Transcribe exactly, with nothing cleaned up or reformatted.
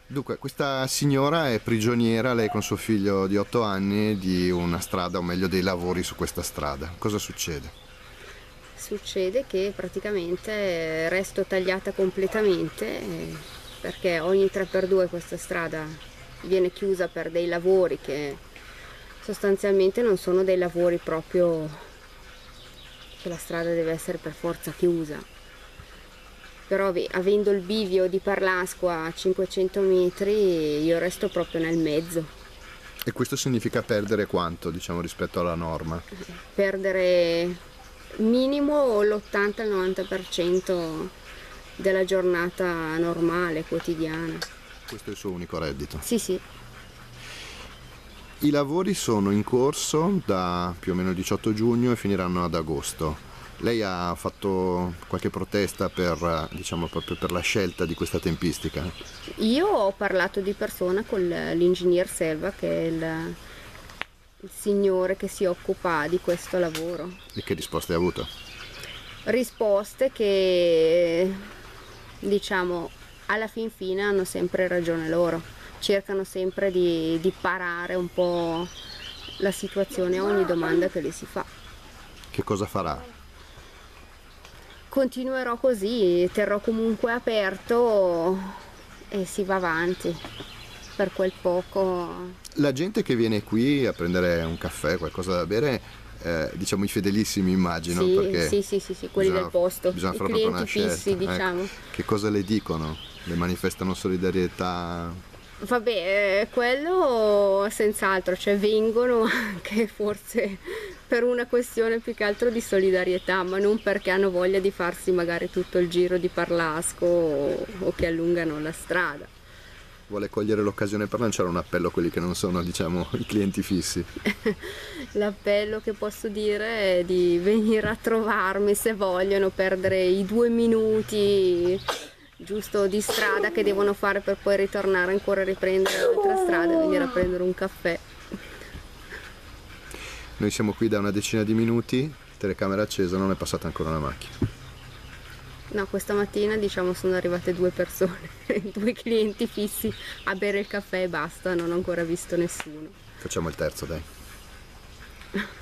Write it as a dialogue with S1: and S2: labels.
S1: Dunque, questa signora è prigioniera, lei con suo figlio di otto anni, di una strada, o meglio dei lavori su questa strada. Cosa succede?
S2: Succede che praticamente resto tagliata completamente eh, perché ogni tre per due questa strada viene chiusa per dei lavori che sostanzialmente non sono dei lavori proprio che la strada deve essere per forza chiusa. Però avendo il bivio di Parlasco a cinquecento metri io resto proprio nel mezzo.
S1: E questo significa perdere quanto, diciamo, rispetto alla norma?
S2: Perdere minimo l'ottanta novanta per cento della giornata normale, quotidiana.
S1: Questo è il suo unico reddito.
S2: Sì, sì.
S1: I lavori sono in corso da più o meno il diciotto giugno e finiranno ad agosto. Lei ha fatto qualche protesta per, diciamo, proprio per la scelta di questa tempistica?
S2: Io ho parlato di persona con l'ingegner Selva, che è il, il signore che si occupa di questo lavoro.
S1: E che risposte ha avuto?
S2: Risposte che, diciamo, alla fin fine hanno sempre ragione loro. Cercano sempre di, di parare un po' la situazione a ogni domanda che le si fa.
S1: Che cosa farà?
S2: Continuerò così, terrò comunque aperto e si va avanti per quel poco.
S1: La gente che viene qui a prendere un caffè, qualcosa da bere, eh, diciamo i fedelissimi immagino,
S2: Sì,
S1: perché
S2: sì, sì, sì, sì, quelli
S1: bisogna,
S2: del posto,
S1: bisogna
S2: i
S1: fare proprio una
S2: clienti fissi,
S1: scelta.
S2: diciamo.
S1: Ecco. Che cosa le dicono? Le manifestano solidarietà?
S2: Vabbè, eh, quello senz'altro, cioè vengono anche forse per una questione più che altro di solidarietà, ma non perché hanno voglia di farsi magari tutto il giro di Parlasco o, o che allungano la strada.
S1: Vuole cogliere l'occasione per lanciare un appello a quelli che non sono, diciamo, i clienti fissi?
S2: L'appello che posso dire è di venire a trovarmi se vogliono perdere i due minuti giusto di strada che devono fare per poi ritornare ancora a riprendere l'altra strada e venire a prendere un caffè.
S1: Noi siamo qui da una decina di minuti, telecamera accesa, non è passata ancora una macchina.
S2: No, questa mattina diciamo sono arrivate due persone, due clienti fissi a bere il caffè e basta, non ho ancora visto nessuno.
S1: Facciamo il terzo, dai.